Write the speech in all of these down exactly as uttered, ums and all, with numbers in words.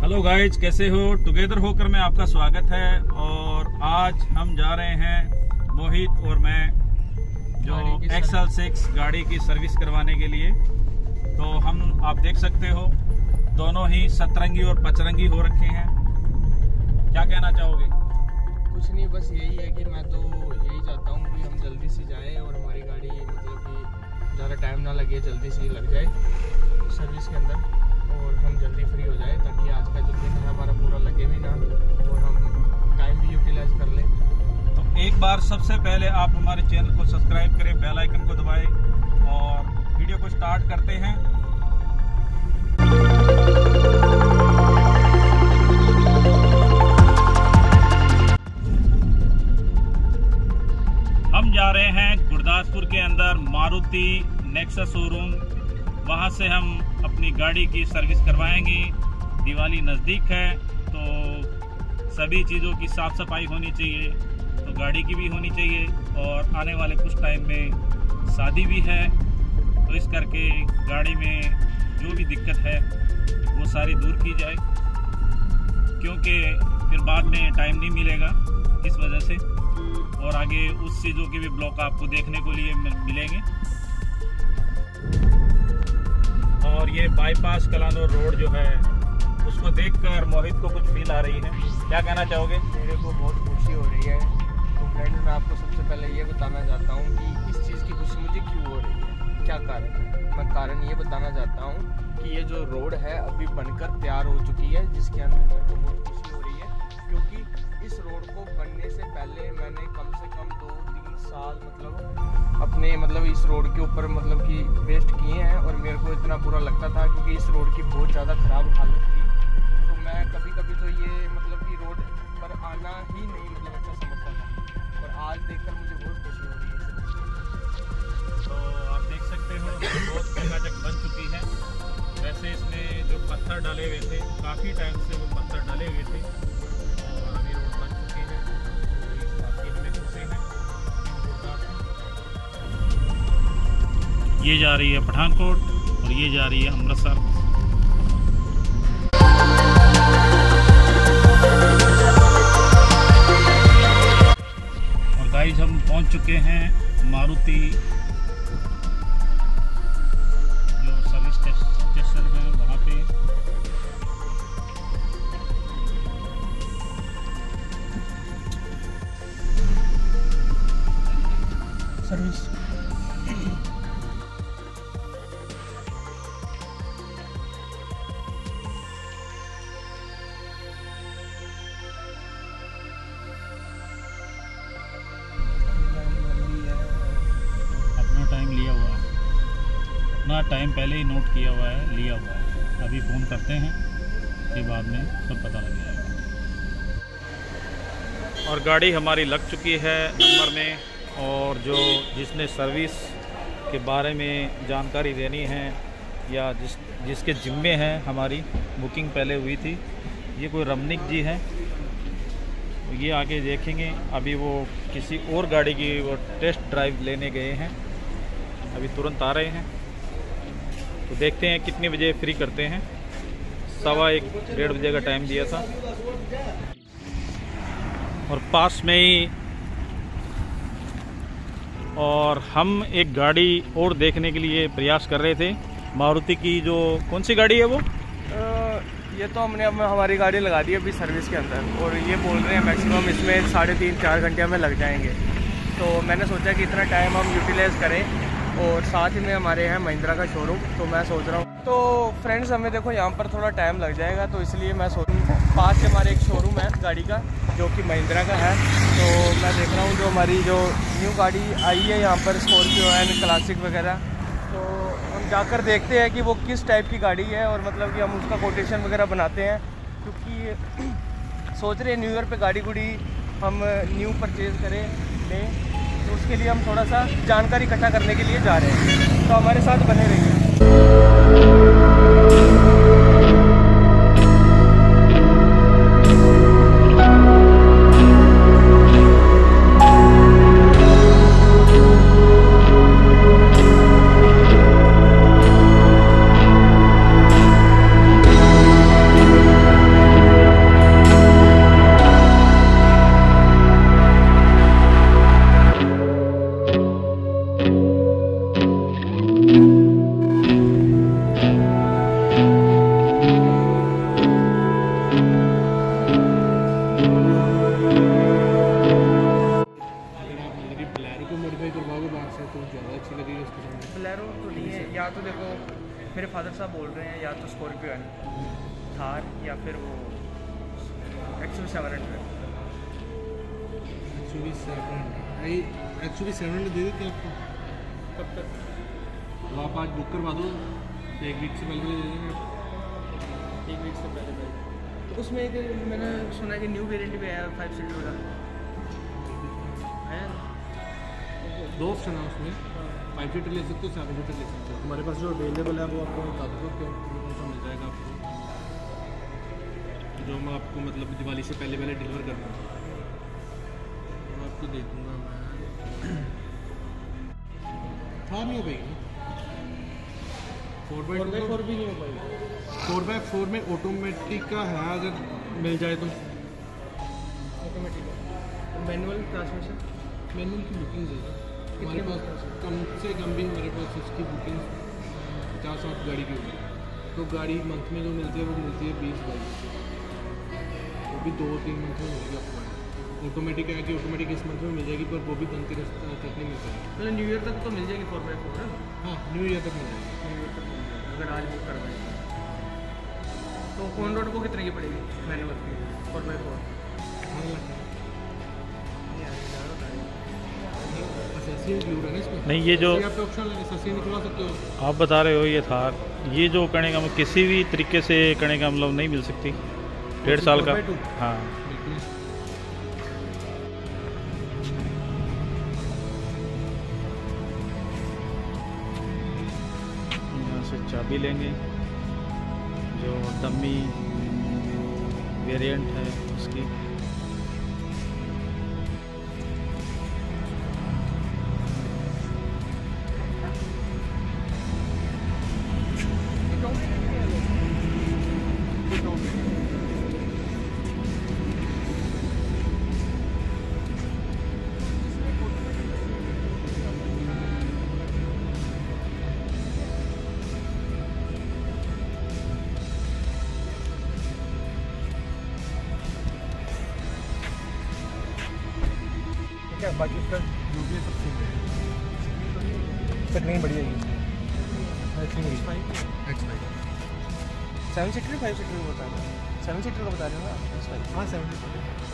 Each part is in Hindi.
हेलो गाइज, कैसे हो? टुगेदर होकर में आपका स्वागत है। और आज हम जा रहे हैं मोहित और मैं जो एक्स एल सिक्स गाड़ी की सर्विस करवाने के लिए। तो हम आप देख सकते हो दोनों ही सतरंगी और पचरंगी हो रखे हैं। क्या कहना चाहोगे? कुछ नहीं, बस यही है कि मैं तो यही चाहता हूँ कि हम जल्दी से जाएं और हमारी गाड़ी मतलब कि ज़्यादा टाइम ना लगे, जल्दी से लग जाए सर्विस के अंदर और हम जल्दी फ्री हो जाए, ताकि आज का जो दिन है हमारा पूरा लगे भी ना और हम टाइम भी यूटिलाइज कर लें। तो एक बार सबसे पहले आप हमारे चैनल को सब्सक्राइब करें, बेल आइकन को दबाएं और वीडियो को स्टार्ट करते हैं। हम जा रहे हैं गुरदासपुर के अंदर मारुति नेक्सा शोरूम। वहां से हम अपनी गाड़ी की सर्विस करवाएंगे। दिवाली नज़दीक है तो सभी चीज़ों की साफ़ सफाई होनी चाहिए, तो गाड़ी की भी होनी चाहिए। और आने वाले कुछ टाइम में शादी भी है, तो इस करके गाड़ी में जो भी दिक्कत है वो सारी दूर की जाए, क्योंकि फिर बाद में टाइम नहीं मिलेगा इस वजह से। और आगे उस चीज़ों के भी ब्लॉग आपको देखने को लिए मिलेंगे। और ये बाईपास कलानौर रोड जो है उसको देखकर मोहित को कुछ फील आ रही है। क्या कहना चाहोगे? मेरे को बहुत खुशी हो रही है। तो फ्रेंड्स, मैं आपको सबसे पहले ये बताना चाहता हूँ कि इस चीज़ की खुशी मुझे क्यों हो रही है, क्या कारण है। मैं कारण ये बताना चाहता हूँ कि ये जो रोड है अभी बनकर तैयार हो चुकी है, जिसके अंदर मेरे को बहुत खुशी हो रही है, क्योंकि इस रोड को बनने से पहले मैंने कम से कम दो तीन साल मतलब अपने मतलब इस रोड के ऊपर मतलब कि वेस्ट किए हैं। और मेरे को इतना बुरा लगता था क्योंकि इस रोड की बहुत ज़्यादा ख़राब हालत थी। तो मैं कभी कभी तो ये मतलब कि रोड पर आना ही नहीं मतलब अच्छा समझता था, और आज देखकर मुझे बहुत खुशी हो रही है। तो आप देख सकते हो बहुत चकाचक बन चुकी है। वैसे इसमें जो पत्थर डाले हुए थे, काफ़ी टाइम से वो पत्थर डाले हुए थे और अभी रोड बन चुकी है। तो इस बात की हमें खुशी है। ये जा रही है पठानकोट और ये जा रही है अमृतसर। और गाइस, हम पहुंच चुके हैं मारुति जो सर्विस स्टेशन है वहाँ पे। सर्विस टाइम लिया हुआ है, अपना टाइम पहले ही नोट किया हुआ है, लिया हुआ है। अभी फ़ोन करते हैं, फिर बाद में सब पता लग जाएगा। और गाड़ी हमारी लग चुकी है नंबर में। और जो जिसने सर्विस के बारे में जानकारी देनी है या जिस जिसके ज़िम्मे है, हमारी बुकिंग पहले हुई थी, ये कोई रमनिक जी हैं। ये आगे देखेंगे। अभी वो किसी और गाड़ी की वो टेस्ट ड्राइव लेने गए हैं, अभी तुरंत आ रहे हैं। तो देखते हैं कितने बजे फ्री करते हैं। सवा एक डेढ़ बजे का टाइम दिया था। और पास में ही और हम एक गाड़ी और देखने के लिए प्रयास कर रहे थे, मारुति की। जो कौन सी गाड़ी है वो? आ, ये तो हमने अब हमारी गाड़ी लगा दी अभी सर्विस के अंदर, और ये बोल रहे हैं मैक्सिमम इसमें साढ़े तीन चार घंटे हमें लग जाएंगे। तो मैंने सोचा कि इतना टाइम हम यूटिलाइज़ करें। और साथ ही में हमारे यहाँ महिंद्रा का शोरूम, तो मैं सोच रहा हूँ तो फ्रेंड्स हमें देखो यहाँ पर थोड़ा टाइम लग जाएगा, तो इसलिए मैं सोच पास से हमारे एक शोरूम है गाड़ी का जो कि महिंद्रा का है। तो मैं देख रहा हूँ जो हमारी जो न्यू गाड़ी आई है यहाँ पर, स्कॉर्पियो एंड क्लासिक वगैरह, तो हम जाकर देखते हैं कि वो किस टाइप की गाड़ी है, और मतलब कि हम उसका कोटेशन वगैरह बनाते हैं। क्योंकि सोच रहे हैं न्यू ईयर पे गाड़ी गुड़ी हम न्यू परचेज़ करें लें, तो उसके लिए हम थोड़ा सा जानकारी इकट्ठा करने के लिए जा रहे हैं। तो हमारे साथ बने रहिए। थार या फिर वो X U V seven hundred. X U V seven hundred X U V seven hundred दे देते आपको? कब तक? तो आप आज बुक करवा दो, एक वीक से पहले दे देंगे। एक वीक से पहले पहले तो उसमें एक मैंने सुना है कि न्यू वेरिएंट भी आया फाइव सीटर वाला आया ना? दो ऑप्शन है उसमें, फाइव सीटर ले सकते हो, सेवन सीटर ले सकते हो। हमारे पास जो अवेलेबल है वो आपको बता दो क्यों कौन सा मिल जाएगा आपको, जो मैं आपको मतलब दिवाली से पहले पहले डिलीवर करना है मैं आपको दे दूँगा। मैं हाँ नहीं हो पाएगी, फोर बाई फोर भी नहीं हो पाएगी। फोर बाई फोर में ऑटोमेटिक का है, अगर मिल जाए तो ऑटोमेटिक मैनुअल ट्रांसमिशन। मैनुअल की बुकिंग है हमारे पास, कम से कम भी हमारे पास इसकी बुकिंग पचास साठ गाड़ी की होगी। तो गाड़ी मंथ में जो मिलती है वो मिलती है बीस बाईस, वो भी दो तीन मंथ में मिलेगी आपको। ऑटोमेटिक है कि ऑटोमेटिक इस मंथ में मिल जाएगी, पर वो भी धनतेरस तक नहीं मिल पाएगी। मतलब न्यू ईयर तक तो मिल जाएगी फोर बाई फोर है। हाँ न्यू ईयर तक मिल जाएगी। न्यू ईयर तक मिल जाएगी अगर आज बुक करवाएं तो। ऑन रोड को कितने की पड़ेगी मैनुअल की फोर बाई फोर? नहीं ये जो आप ऑप्शन निकलवा सकते हो, आप बता रहे हो ये थार, ये जो करने का मतलब किसी भी तरीके से करने का मतलब नहीं मिल सकती डेढ़ साल का। हाँ यहाँ से चाबी लेंगे, जो डमी वेरिएंट है उसकी। क्या बाकी उसका जो भी सब ठीक है, स्क्रीन बढ़िया है। सेवन सीटर फाइव सीटर का बता रहे हैं? सेवन सीटर का बता रहे हो ना? हाँ सेवन सीटर।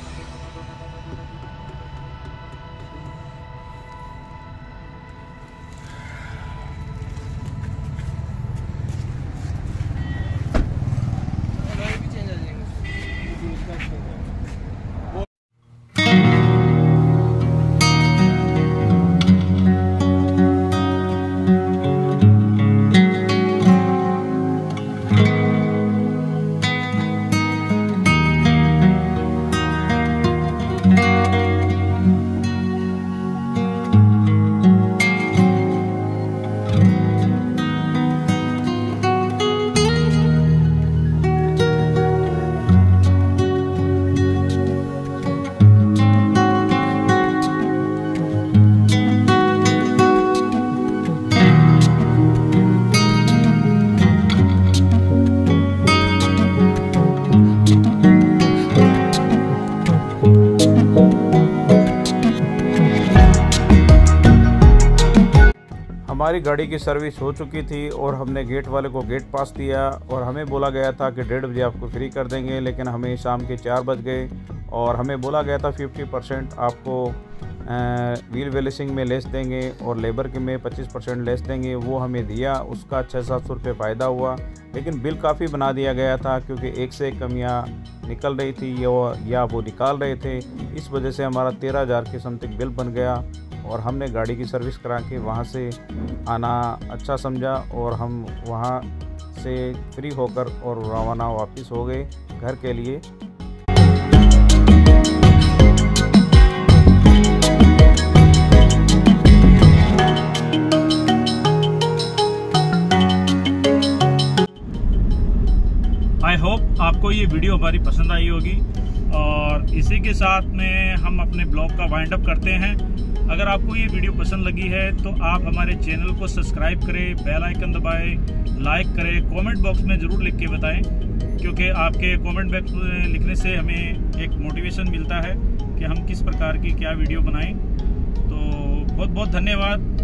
हमारी गाड़ी की सर्विस हो चुकी थी और हमने गेट वाले को गेट पास दिया और हमें बोला गया था कि डेढ़ बजे आपको फ्री कर देंगे, लेकिन हमें शाम के चार बज गए और हमें बोला गया था फिफ्टी परसेंट आपको व्हील वेलिसिंग में लेस देंगे और लेबर के में पच्चीस परसेंट लेस देंगे। वो हमें दिया, उसका छः सात सौ रुपये फ़ायदा हुआ, लेकिन बिल काफ़ी बना दिया गया था क्योंकि एक से एक कमियाँ निकल रही थी या वो निकाल रहे थे। इस वजह से हमारा तेरह हज़ार के समथिंग बिल बन गया और हमने गाड़ी की सर्विस करा के वहाँ से आना अच्छा समझा और हम वहाँ से फ्री होकर और रवाना वापस हो गए घर के लिए। आई होप आपको ये वीडियो हमारी पसंद आई होगी और इसी के साथ में हम अपने ब्लॉग का वाइंड अप करते हैं। अगर आपको ये वीडियो पसंद लगी है तो आप हमारे चैनल को सब्सक्राइब करें, बेल आइकन दबाएं, लाइक करें, कमेंट बॉक्स में ज़रूर लिख के बताएं क्योंकि आपके कमेंट बॉक्स में लिखने से हमें एक मोटिवेशन मिलता है कि हम किस प्रकार की क्या वीडियो बनाएं। तो बहुत बहुत धन्यवाद।